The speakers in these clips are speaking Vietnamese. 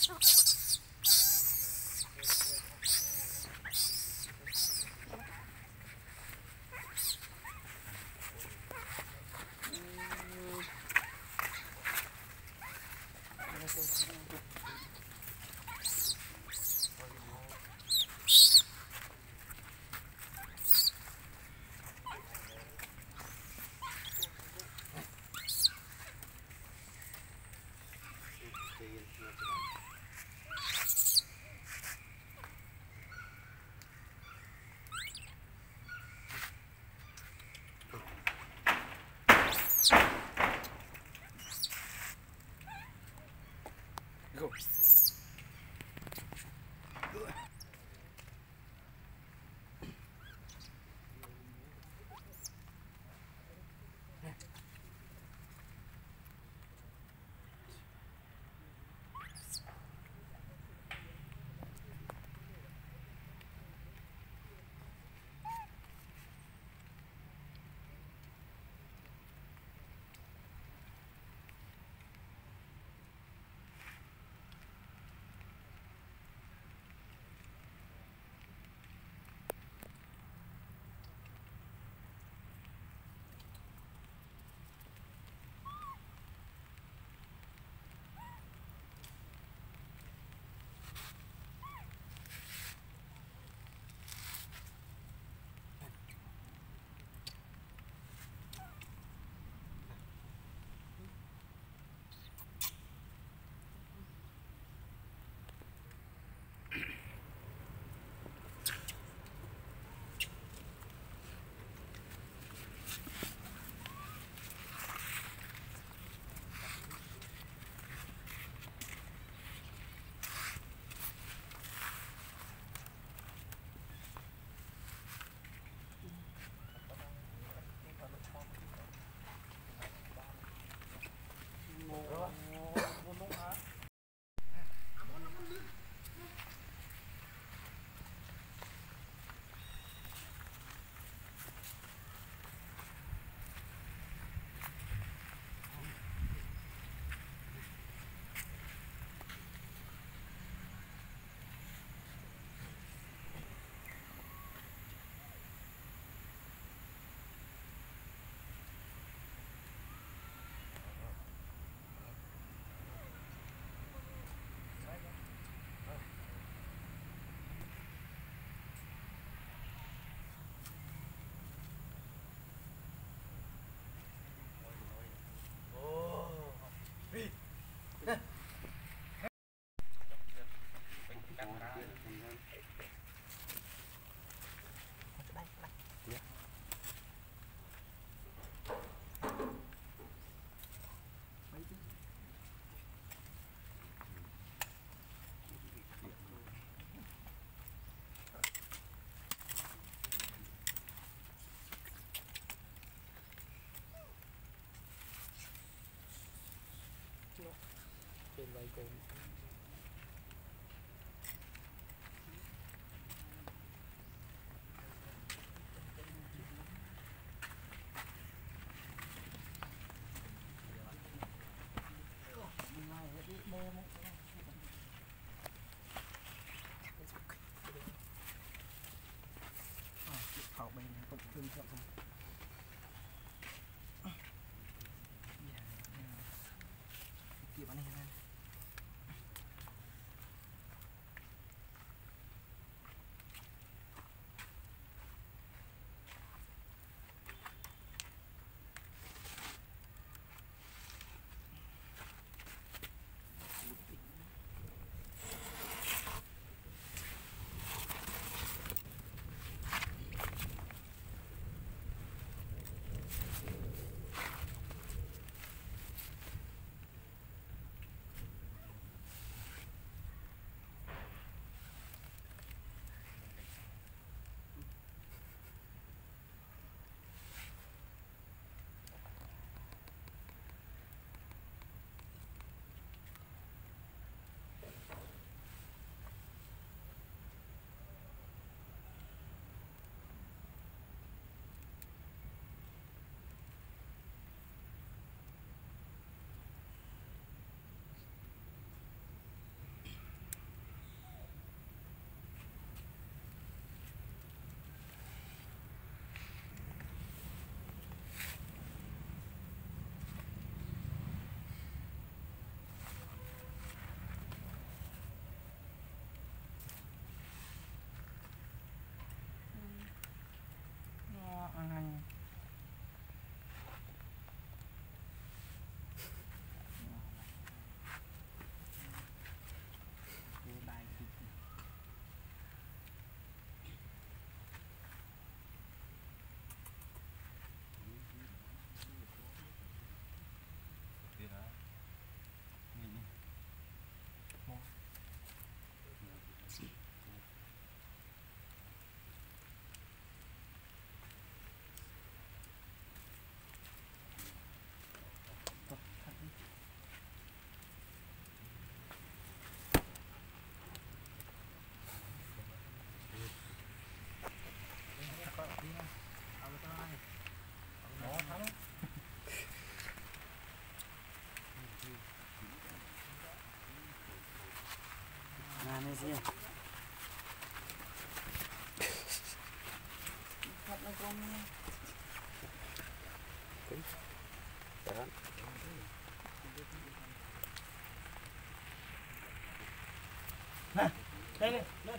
Go. Trên vai con hậu bên cũng thương cho con kịp anh này này gì thật là con đó nè đây lên lên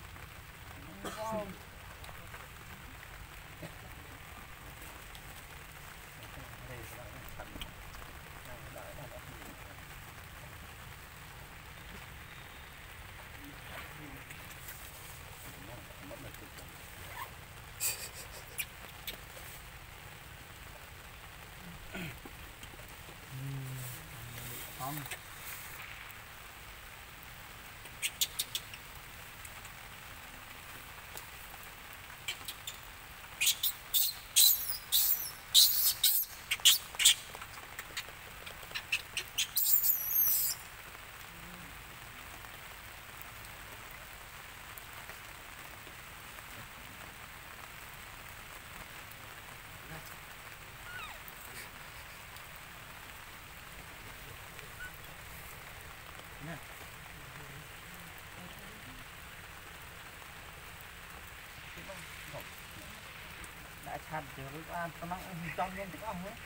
không đã chặt rồi ăn tao nó trong nhân thức ông ấy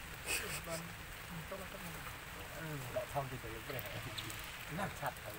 lại xong thì phải cái này nó chặt rồi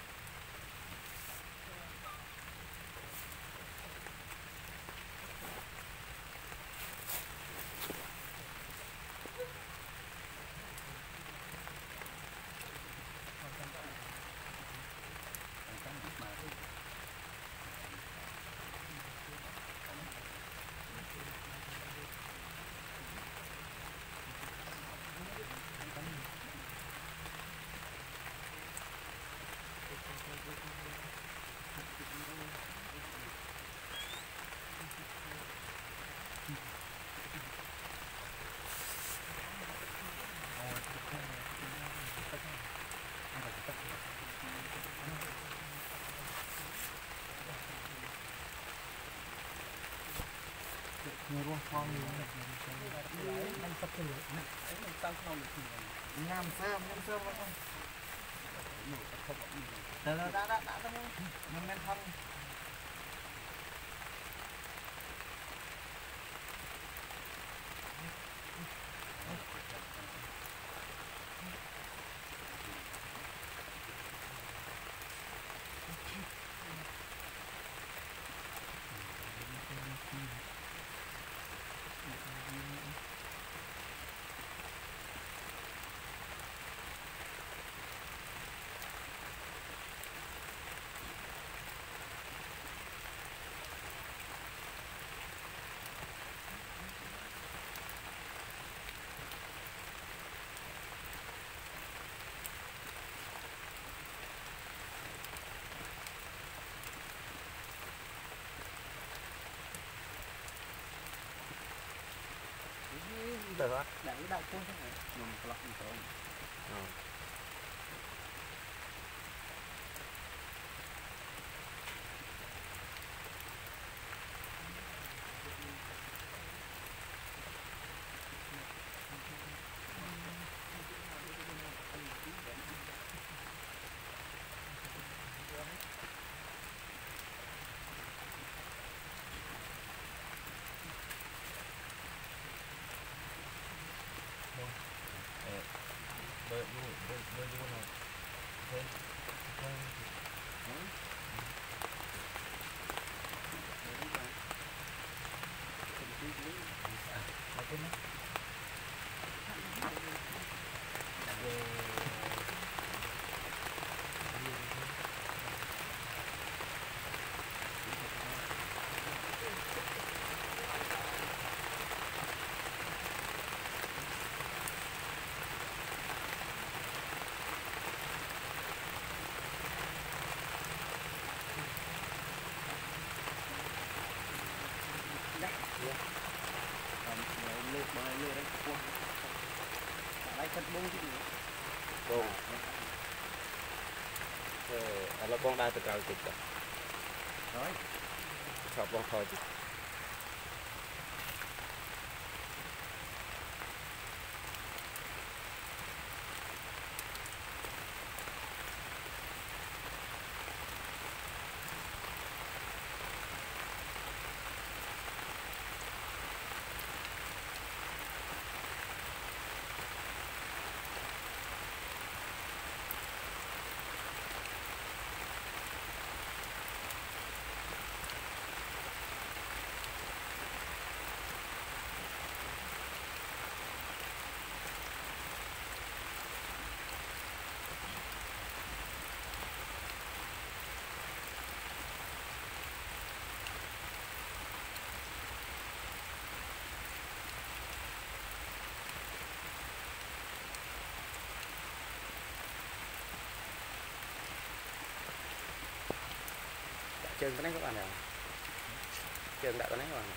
nhiều luôn phong anh sắp tới nữa mình tăng không được năm sớm nó không đã mình men thân được á đẩy đại quân thế này dùng lọc rồi bơi luôn rồi thêm bông là bông đai từ cao kịch rồi chọn bông thôi chơi cái này các bạn ạ, chơi đại cái này các bạn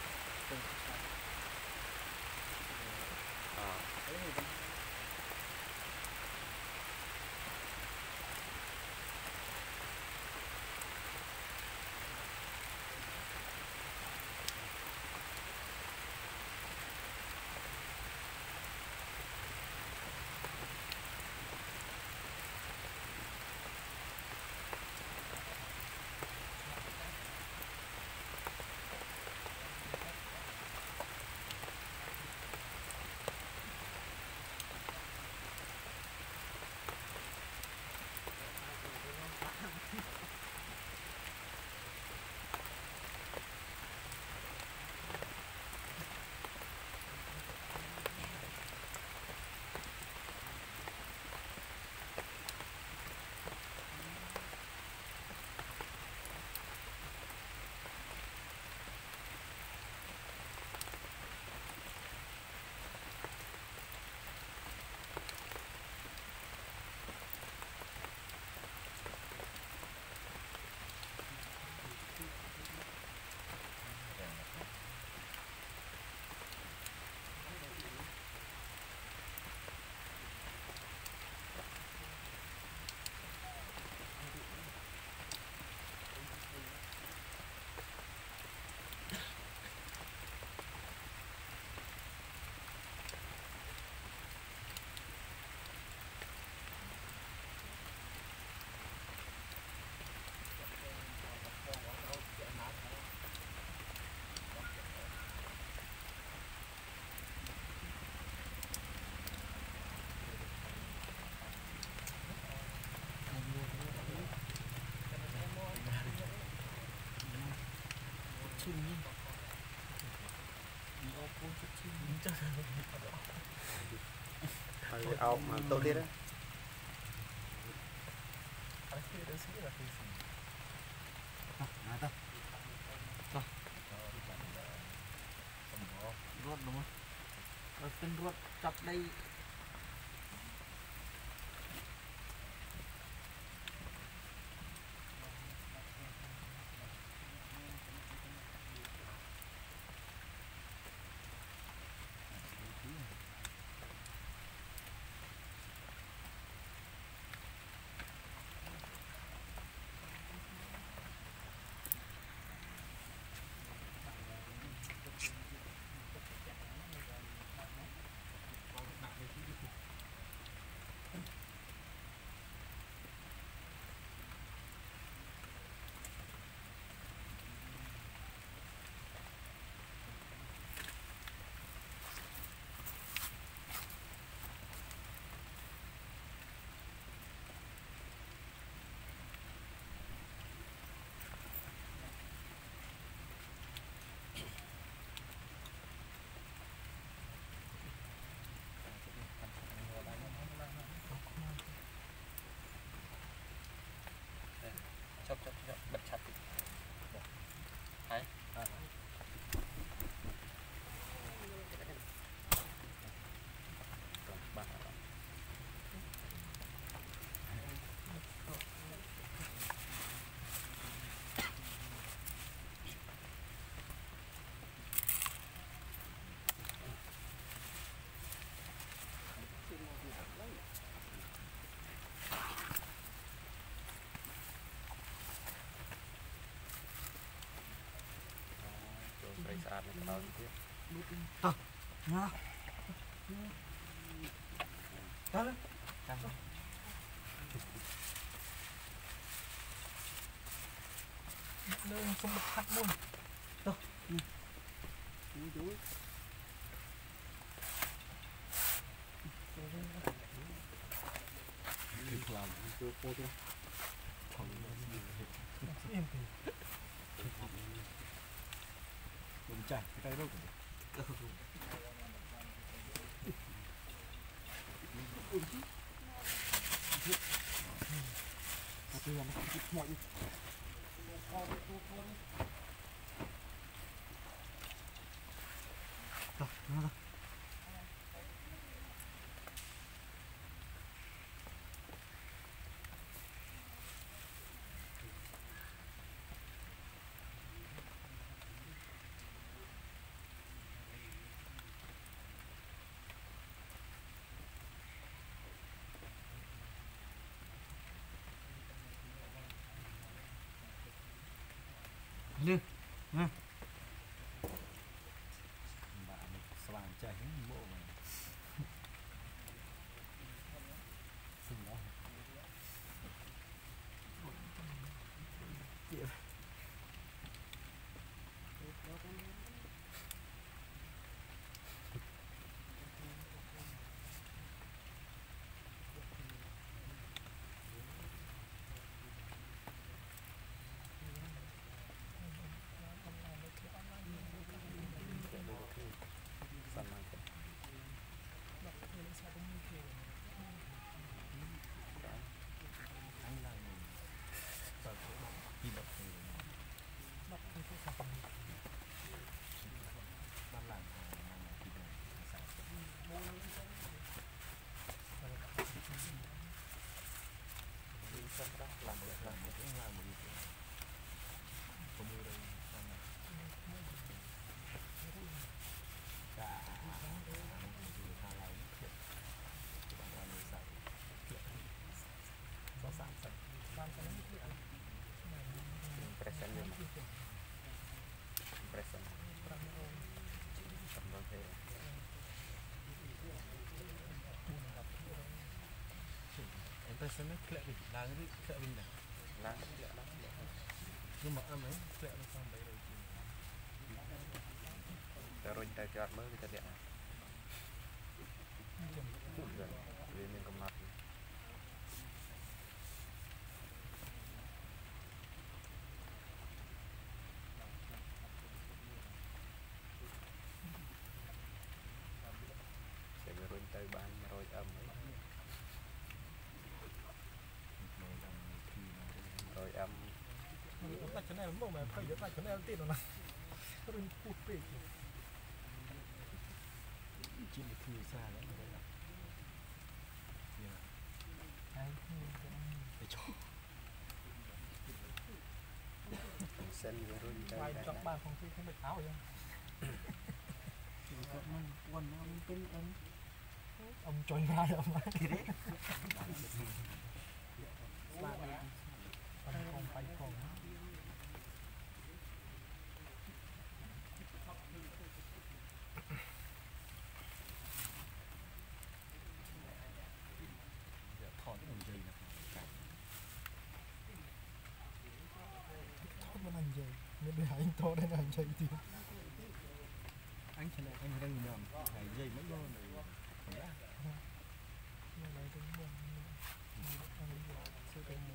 ao mà tôi biết đấy rốt đúng không? Rồi tên rốt chọc đây. chọc bật chặt đấy saat ini tahun itu Tuh, nyala. Tahu? Lên không được hắt luôn. Tuh. Úi làm chưa cô chưa? Em thì mình chảy cái tay đâu cũng bây giờ nó không mọi đi. Rồi, nó Lư nè bạn xoàng chạy bộ này xinh đó Impression nó kẹo đi, là cái kẹo bình này, lá lẹ lắm nhưng mà âm ấy kẹo nó xong đấy rồi. rồi tay chọt mới cái điện này vì mình cầm mặt sẽ rồi tay bàn rồi âm rồi âm Ta chỗ này nó mà phải nhớ ta chỗ này tiền rồi nè, nó đừng cút bể. Chỉ được thư xa lắm rồi đó. Ai để cho sân rồi vài tay chọc ba không thấy mấy áo vậy. chỉ có mình quần nó tên Ông choi ra rồi mà. thì đấy Không phải không. Thọn cái đường dây này. Thọn nó anh dây, nên để anh to đây là anh dây thì. Anh chẳng lẽ anh đang nhầm, phải dây mấy đôi này. Không đã. Nhưng mà cái buồn sẽ cái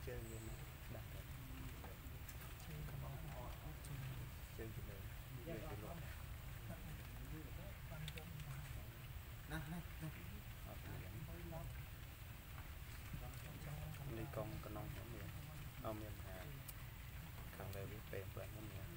chơi game đặt chơi cái này đi con non ông miền Hà càng về biết về quen lắm nè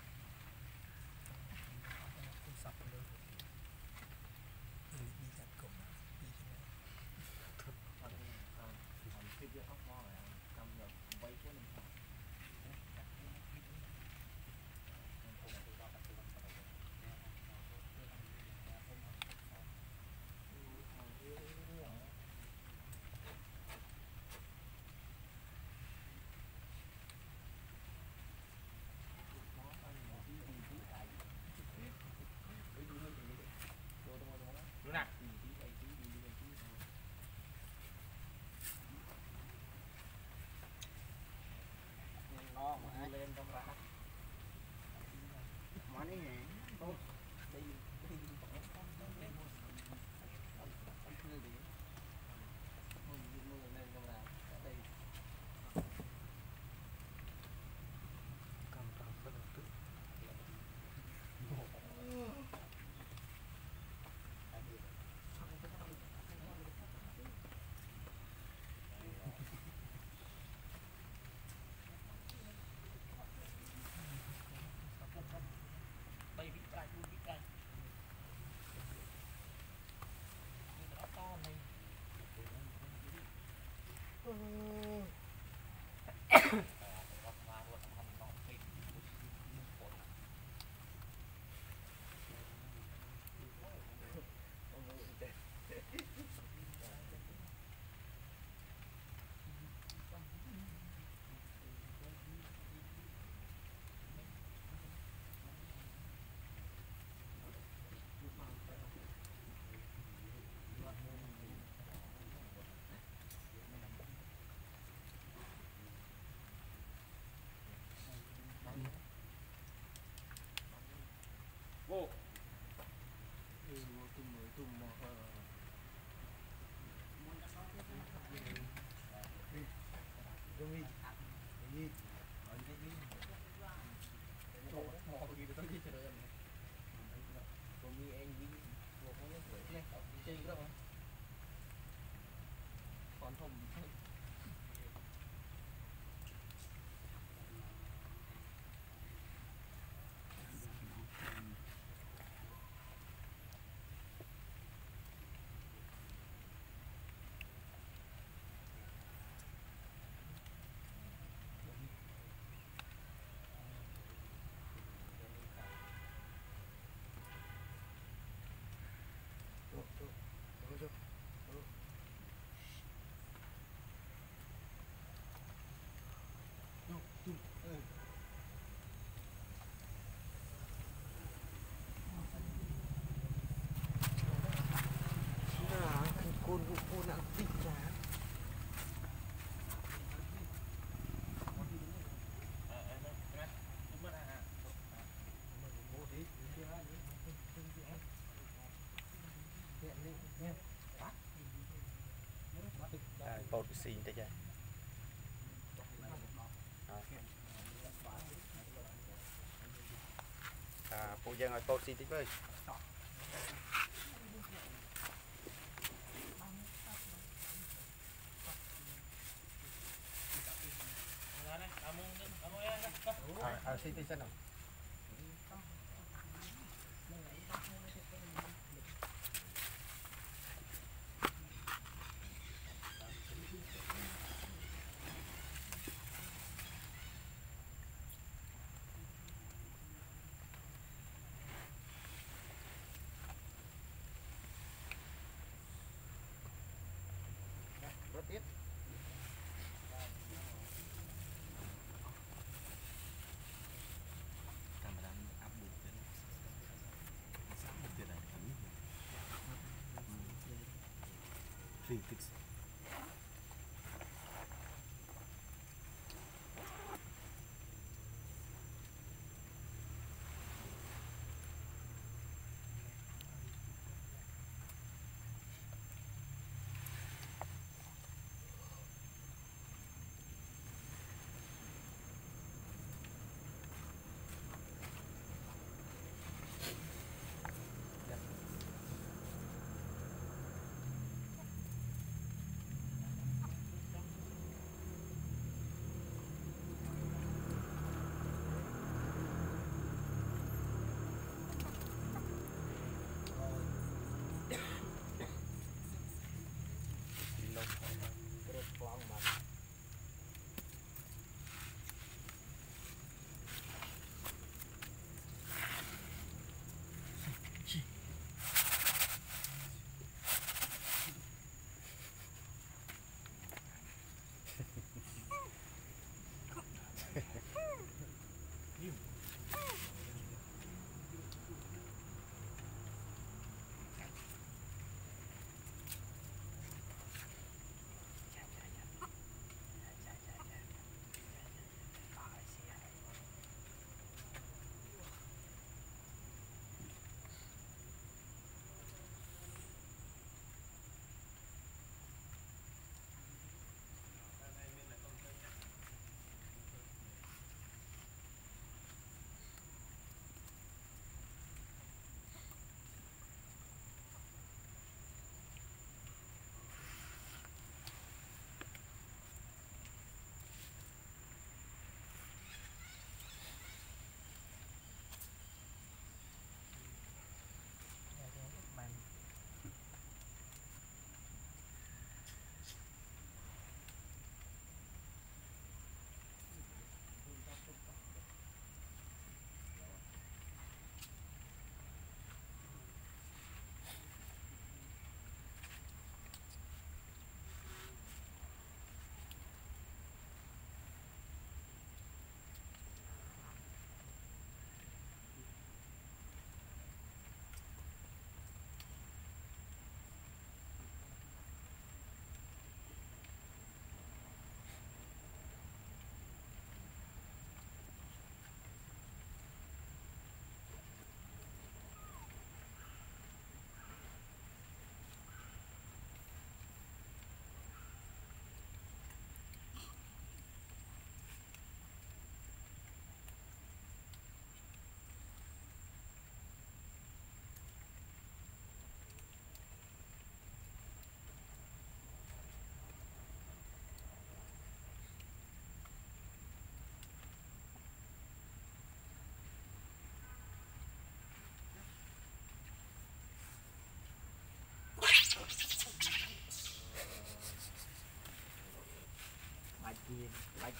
lên trong ra món này nhỉ tốt đây vô cô nặng tịt quá bột xì tới chơi phụ dân ở bột xì tới với xì tới sân nào tiếp Fix.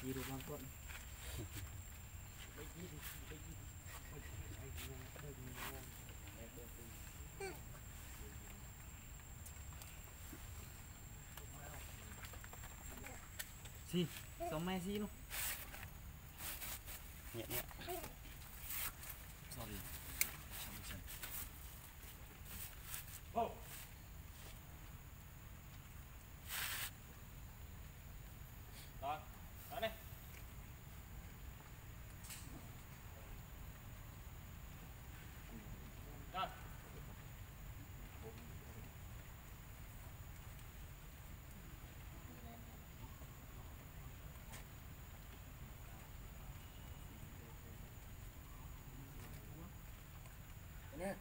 đi được lang quận si sống Messi luôn nhẹ nhẹ sorry rồi đó đây rồi nè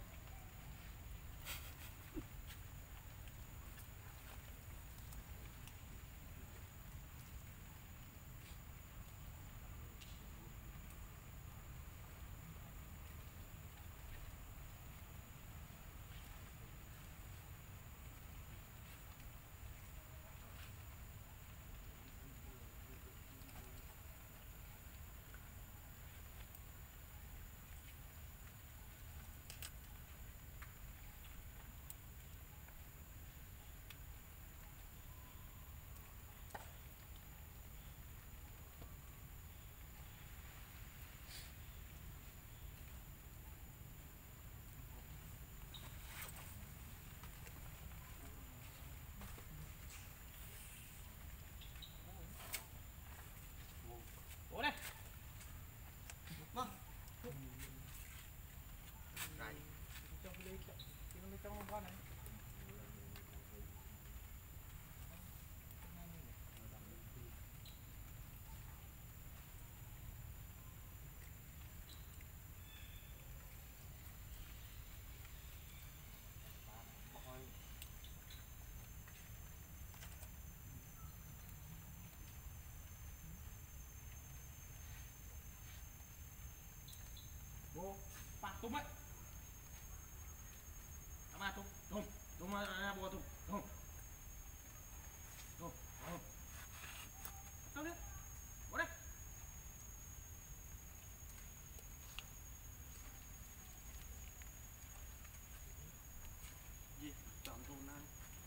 ủa đây vâng trong con này bố phạt tung ấy mà tung tung tung mà bố tung tung tung tung tung đấy bố đây gì chọn tù này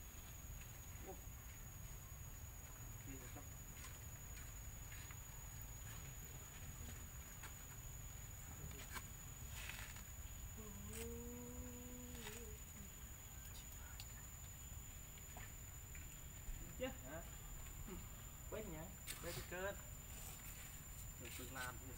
chứ hả quét nhá quét cái cơ được tự làm gì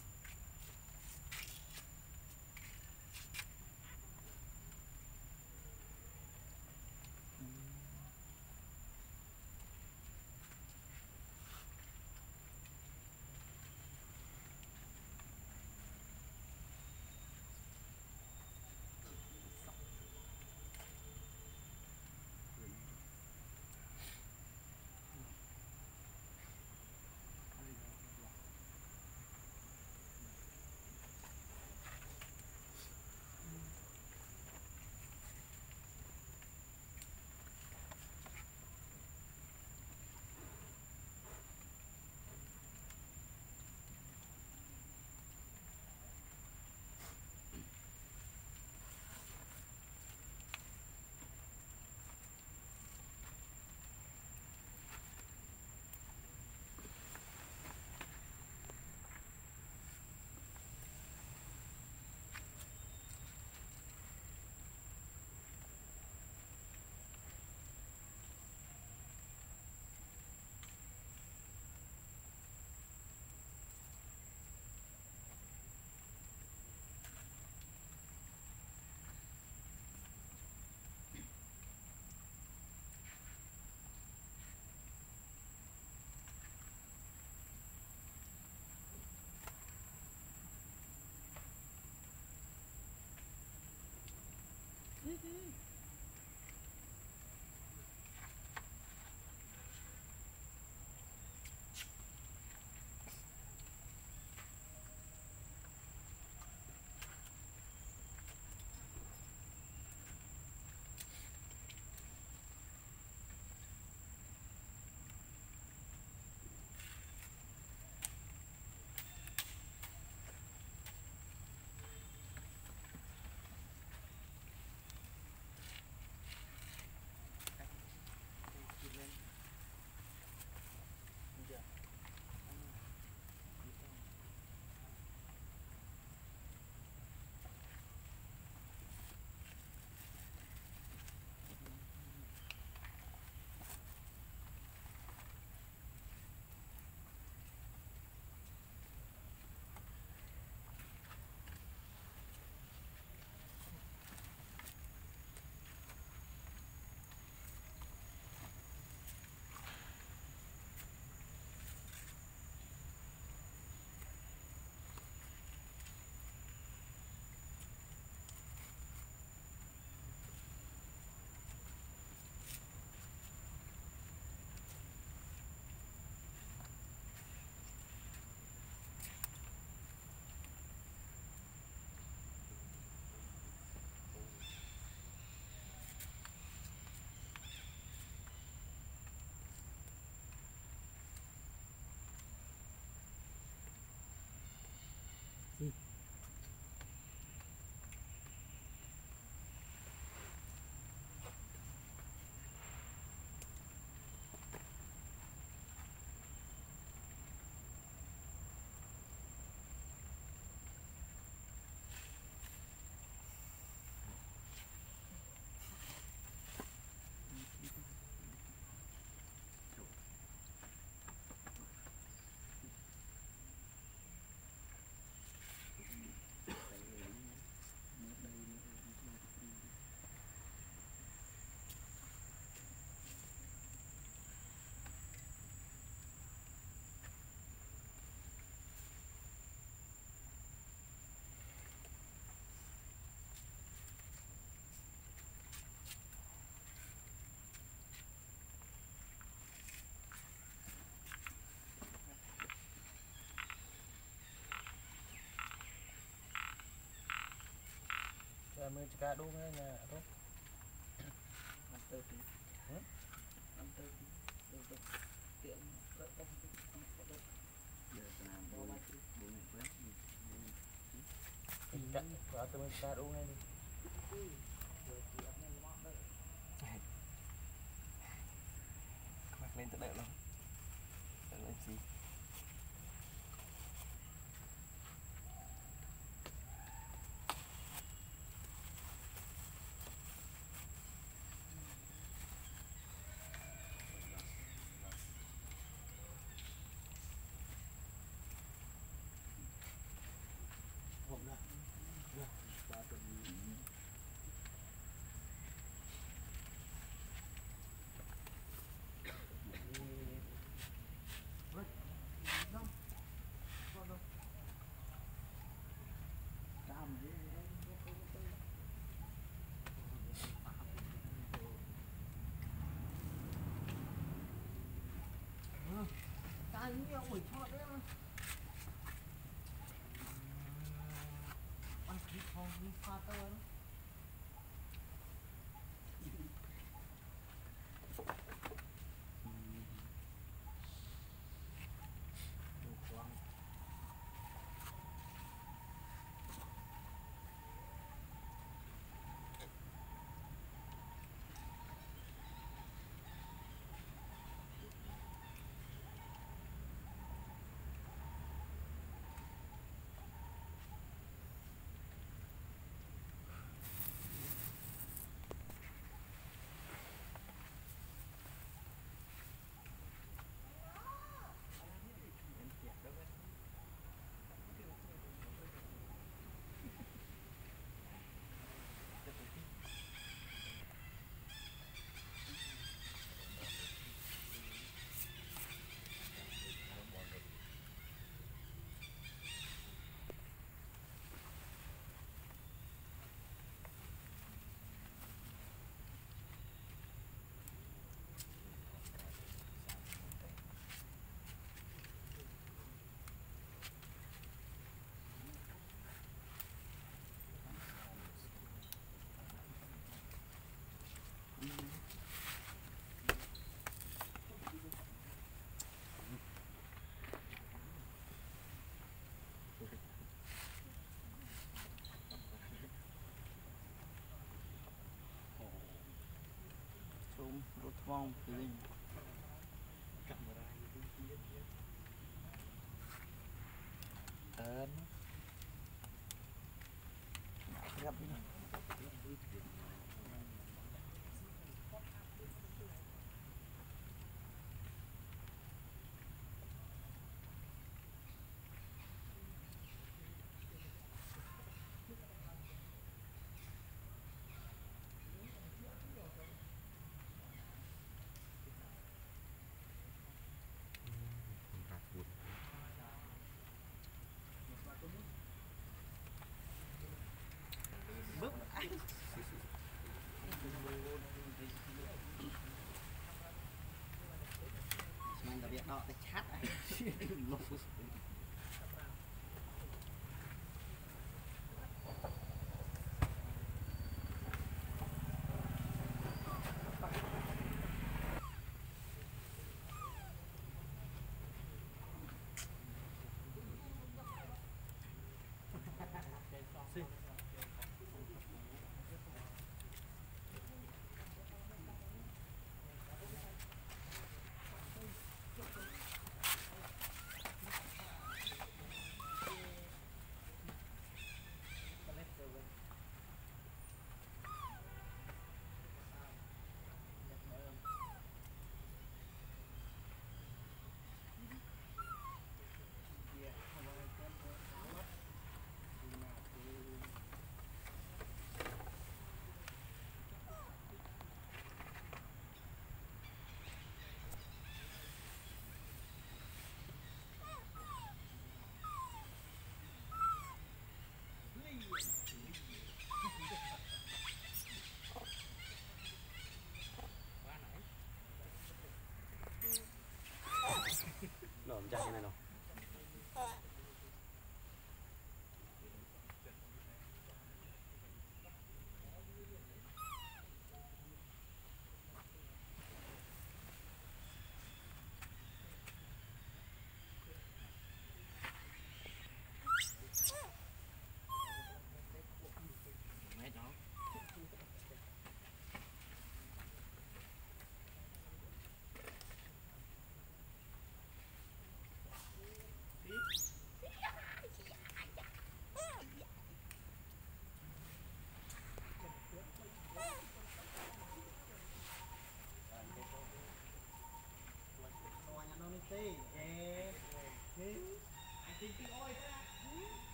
mới cá đúng đấy nha tốt ăn tơ tí ăn tơ tí được tiện đỡ không giờ làm bao nhiêu bốn ngày quét cắt quá tôi mới cá đúng ngay đi mặc lên tới đợi lắm đợi lên gì anh nhiều buổi cho đấy mà anh chỉ không đi pha tơ đó rút vòng linh ớn gặp đi bước mình đã biết đọ cái chat này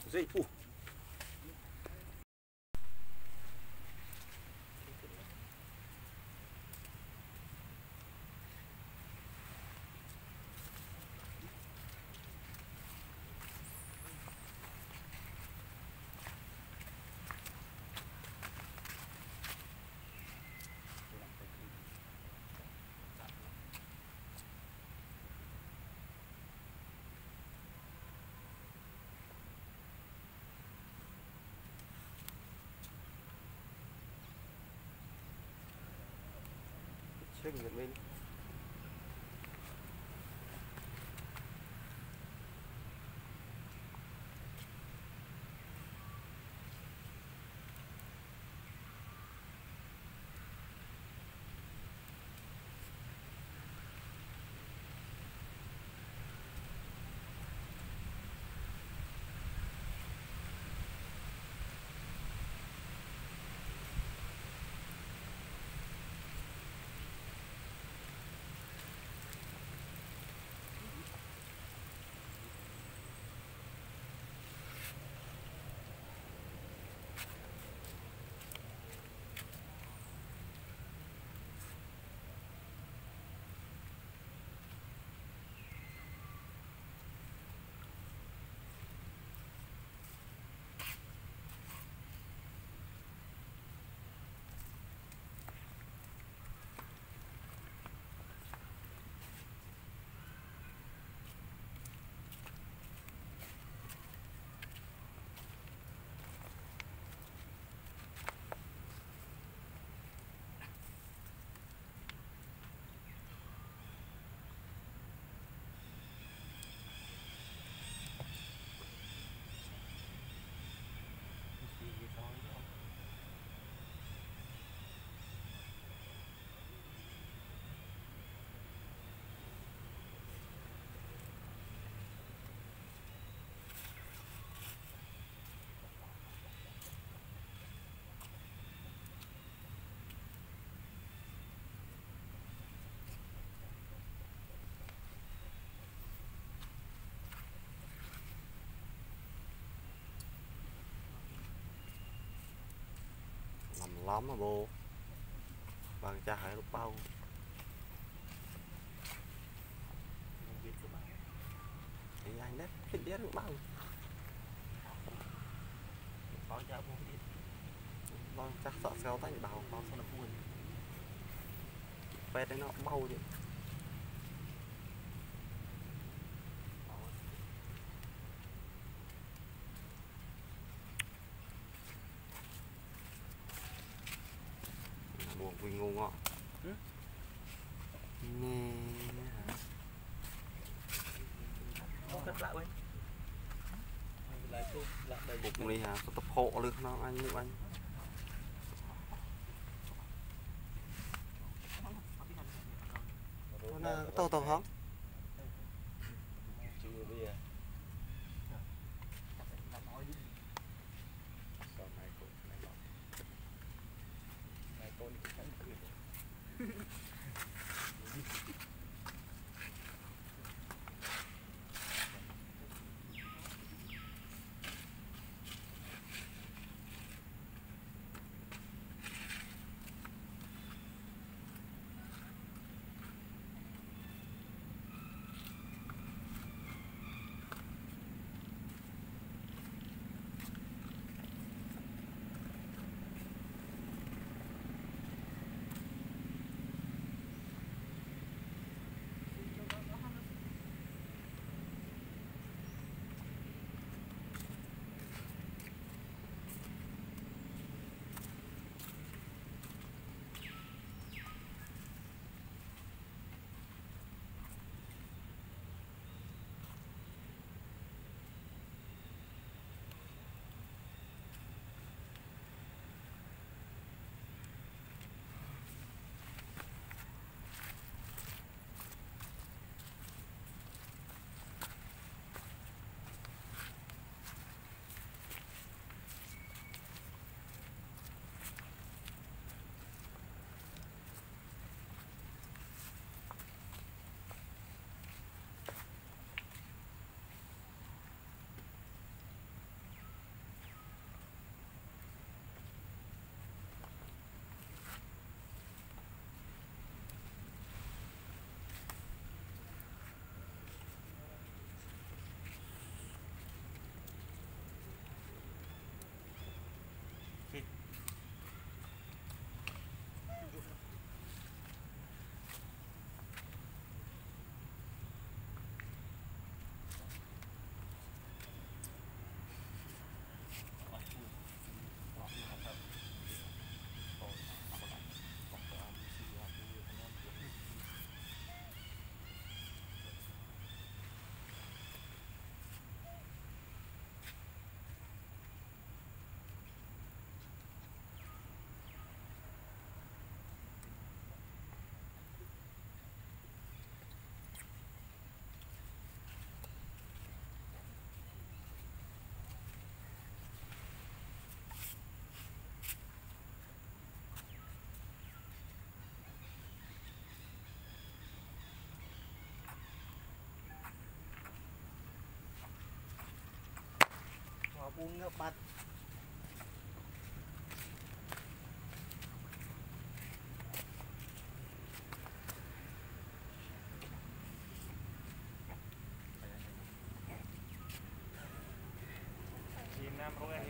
dây phu check it lên lắm mà bố bằng cha hãy lúc bao thì anh đấy cái đĩa lúc bao bao cha không biết vâng chắc sợ sao tay bảo bao sao nó vui về đấy nó bao đi buồn vì ngu ngọ nè không cất lại đây bụng đi hả tập hộ được nó anh như anh nó to to không chưa bây giờ này con buông ngựa bát Nam rồi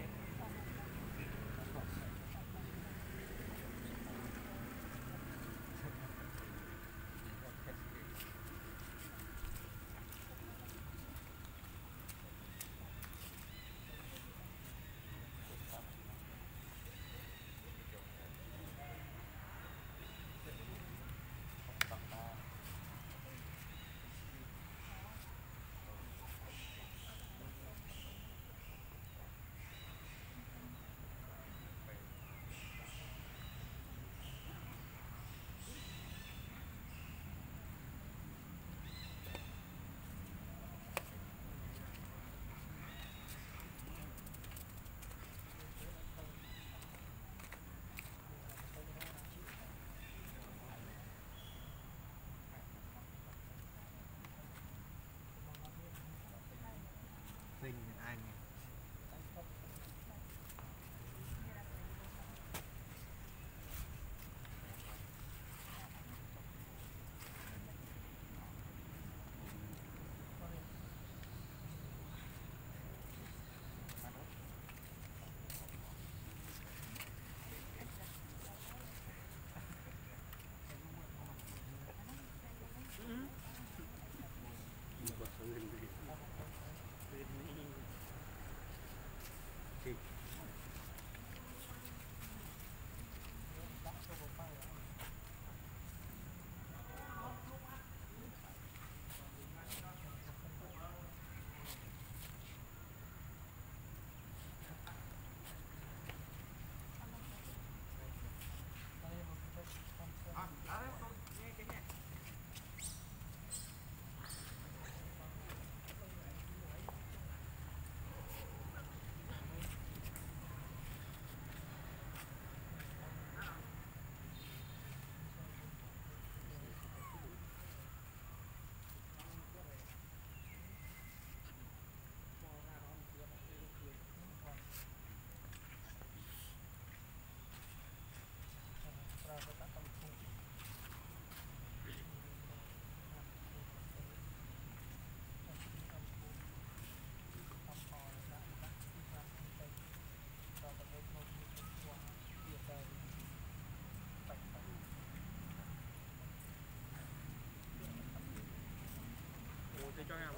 Vinh Anh cho em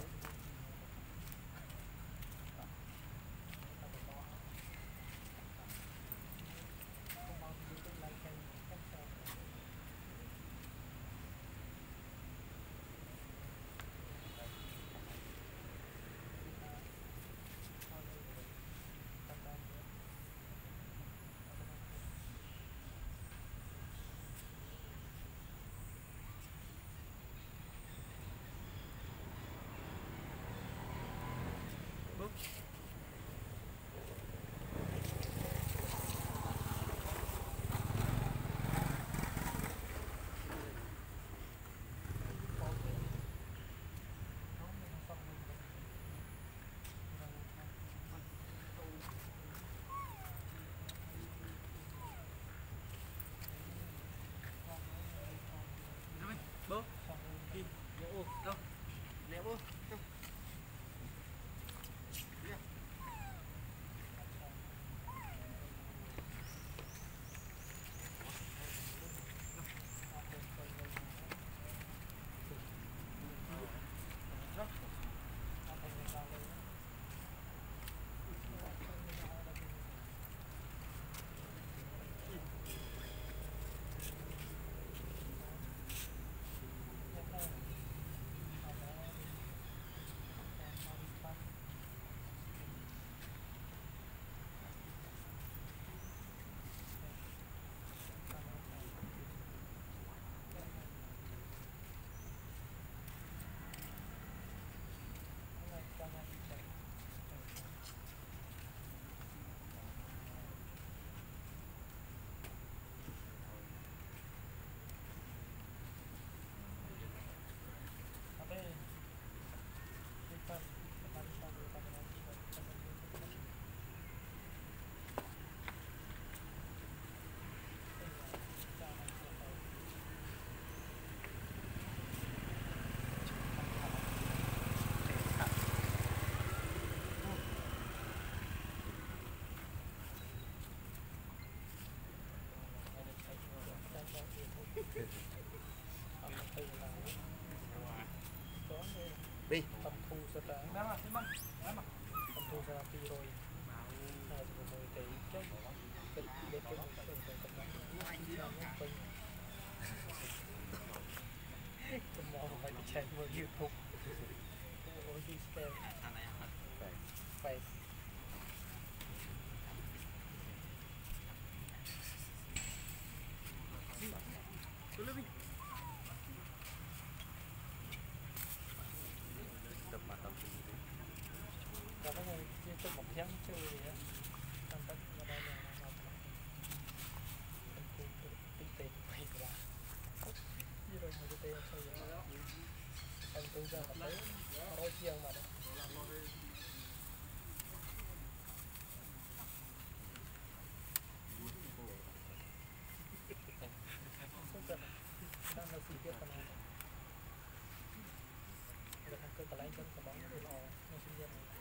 ta không thu ra pi rồi rồi rồi thì chắc cái để cái cái món phải đi chạy vào YouTube ôi đi xem phải Đó là cái chân một tháng chơi gì á, làm tất cả đây là làm tinh tế phải là như rồi một cái tên chơi gì anh tôi ra là thấy nói chiang mà đấy không cần đang là sự việc này là cái cái lái chân của bóng nó lò nó sinh viên này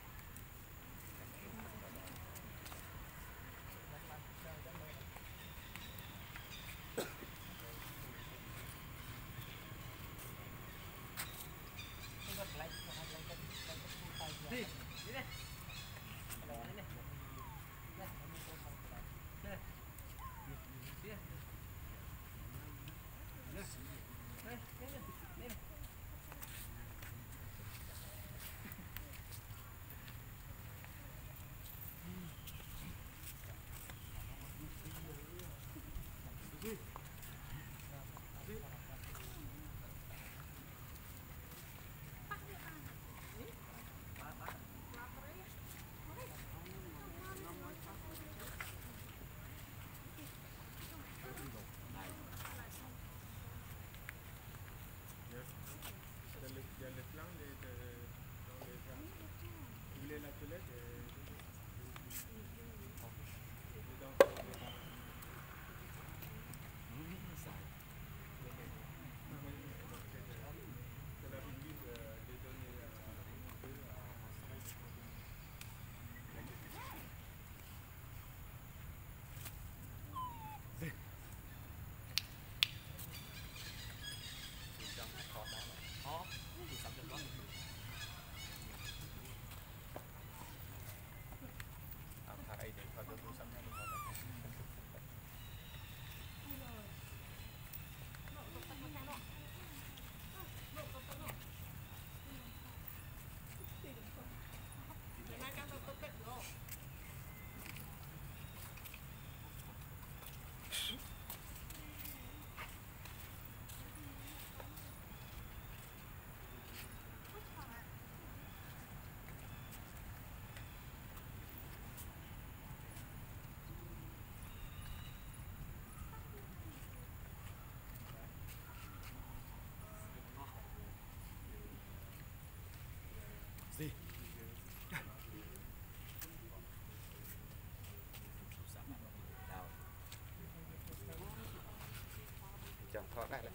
chẳng thoát lại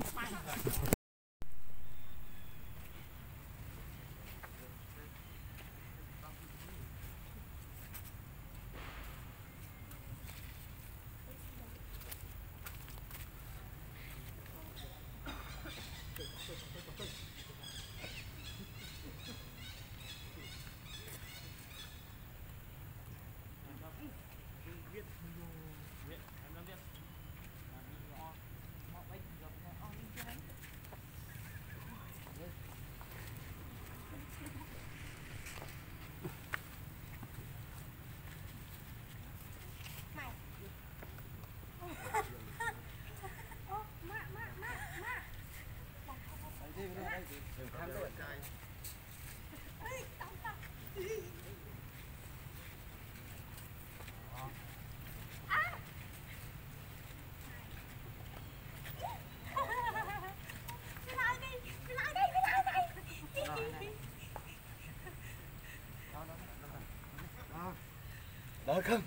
đỡ không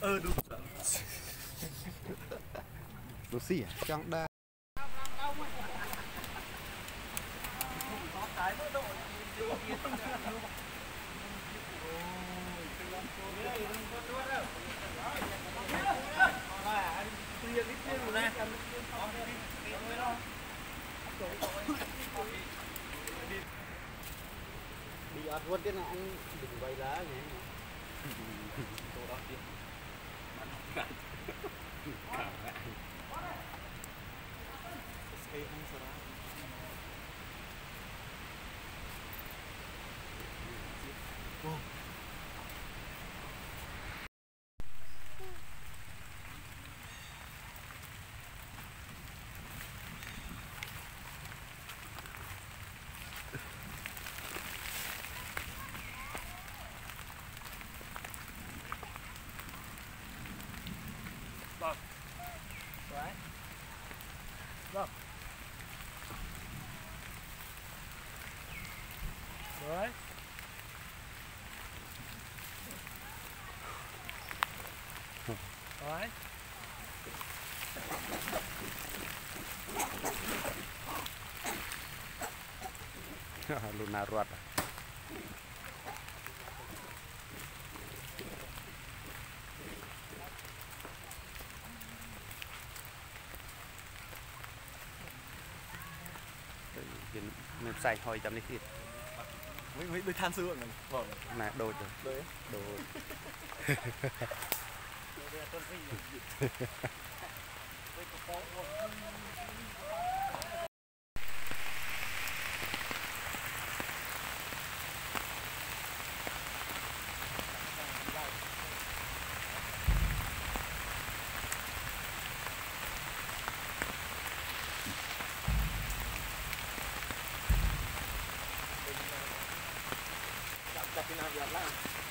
đúng. Lucy trong đa đi ăn luôn cái này anh đừng quay lá nhé. Rồi. Rồi. Luna ruột à? Mình xài hồi chấm đi thịt. mấy đôi than xưa mình vâng Nè đôi rồi. đôi Đôi. Đặt cái nào giật lại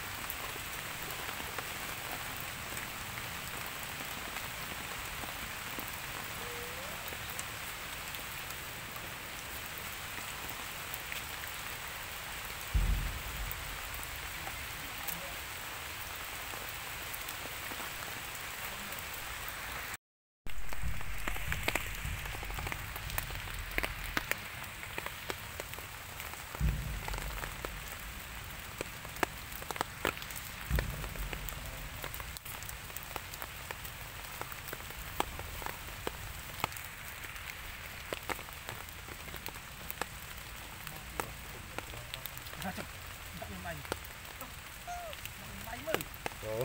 Rồi.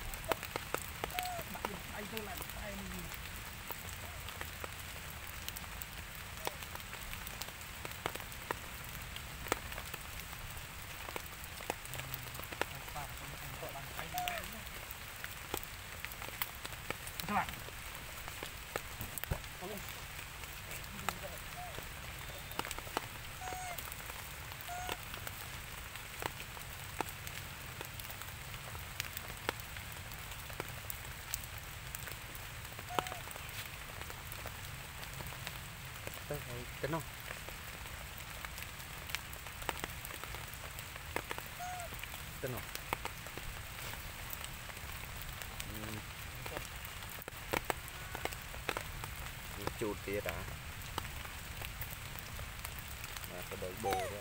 Cái nó. Cái nó. Chuột kia đã. Mà có đợi bồ đó.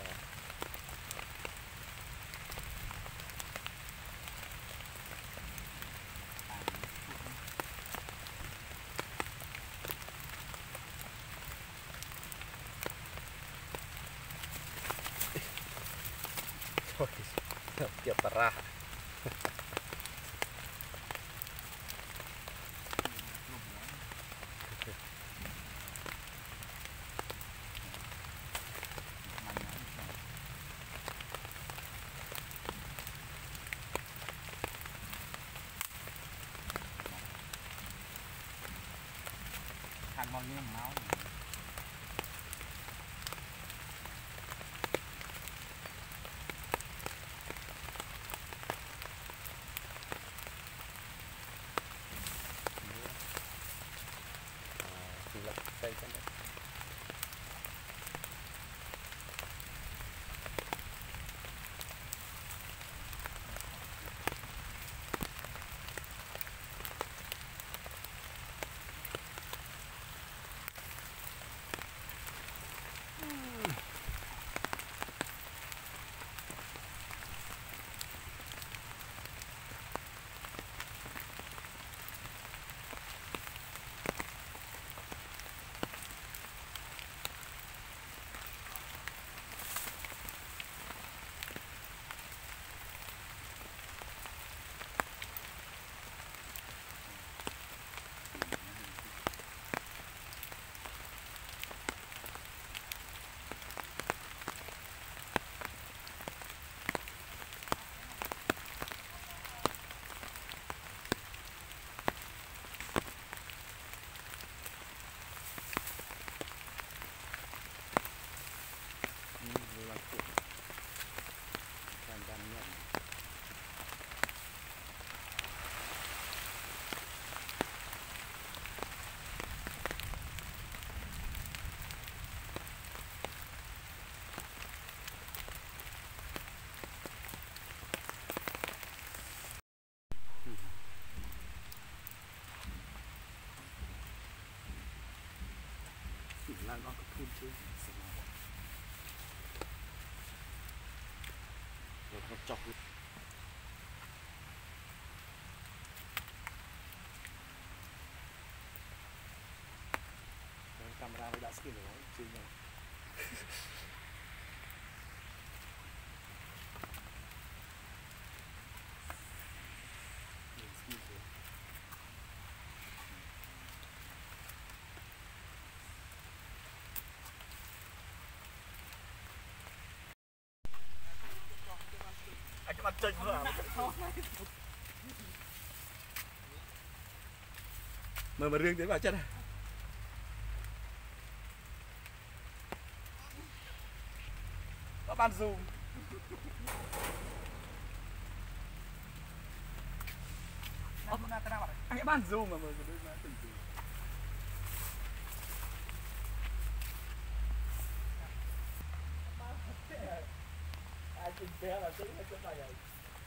Tiap terah. Hàng bao nhiêu máu. Đây cái này. Là nó có phun chứ. Rồi nó chọc camera mới đã skin rồi chứ nhỉ. Anh các bạn chơi vừa mà riêng thế vào chân này. Các bạn zoom. Anh các bạn zoom mà từng ai chừng té là chứ cái này rồi.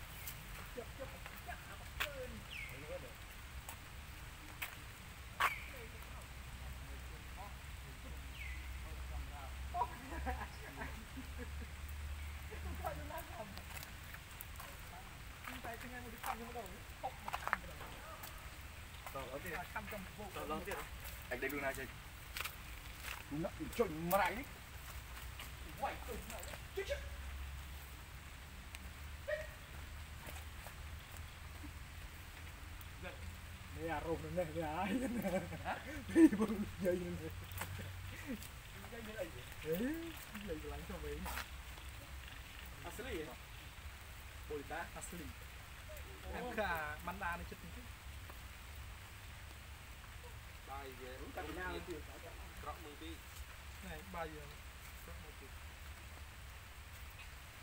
Anh đây luôn nào chơi. Nó chuẩn mà đánh. Quay cười này. Chứ. Đây à rộn này, đây ai nè. Đi bưng dây này. Dây như này. Dây lạnh cho mấy mà. Asli. Bolita asli. Em cả manda nó chết chứ. bay về Cắt nhau tiêu. trọ mười đi Này bao giờ.